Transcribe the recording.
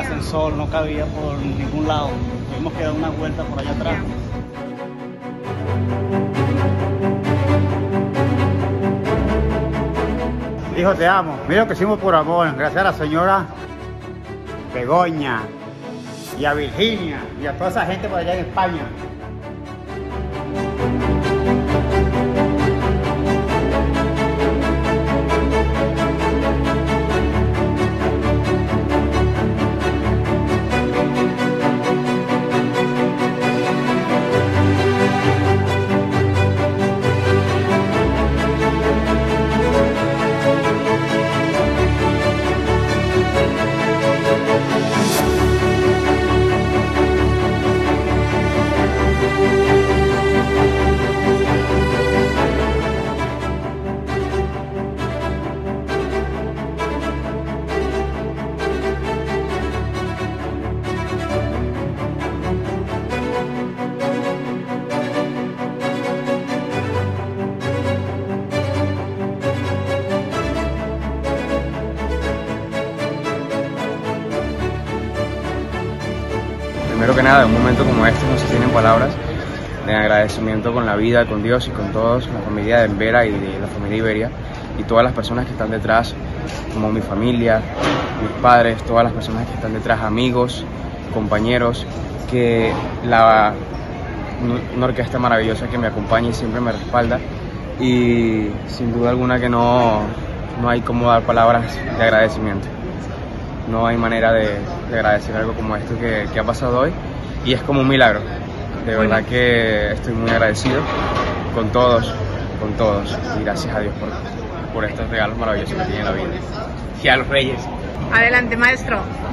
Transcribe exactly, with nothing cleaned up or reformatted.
ascensor no cabía por ningún lado. Tuvimos que dar una vuelta por allá atrás. Hijo, te amo. Mira lo que hicimos por amor. Gracias a la señora Begoña y a Virginia y a toda esa gente por allá en España. Primero que nada, en un momento como este no se tienen palabras de agradecimiento con la vida, con Dios y con todos, la familia de Embera y de la familia Iberia y todas las personas que están detrás, como mi familia, mis padres, todas las personas que están detrás, amigos, compañeros, que la, una orquesta maravillosa que me acompaña y siempre me respalda, y sin duda alguna que no, no hay como dar palabras de agradecimiento. No hay manera de, de agradecer algo como esto que, que ha pasado hoy, y es como un milagro. De verdad que estoy muy agradecido con todos, con todos, y gracias a Dios por, por estos regalos maravillosos que tiene la vida. Y a los Reyes. Adelante, maestro.